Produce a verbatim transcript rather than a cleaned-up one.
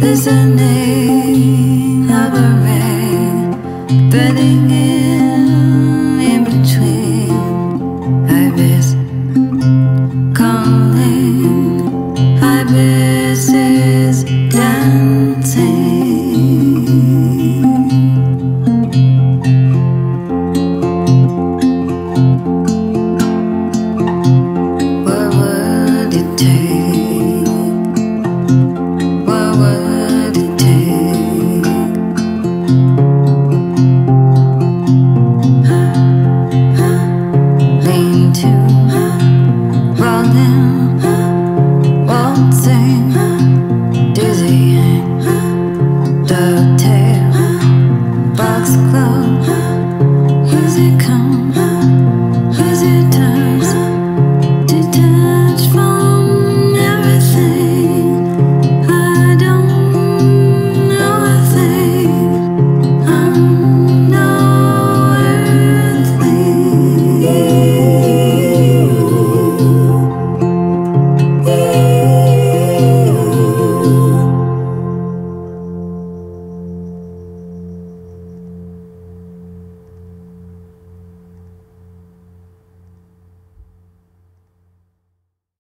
listening of a rain burning in, in between. Ibis calling, Ibis is dancing. What would it take? What would it take? Huh, huh, lean to, huh, rolling, huh, waltzing, huh.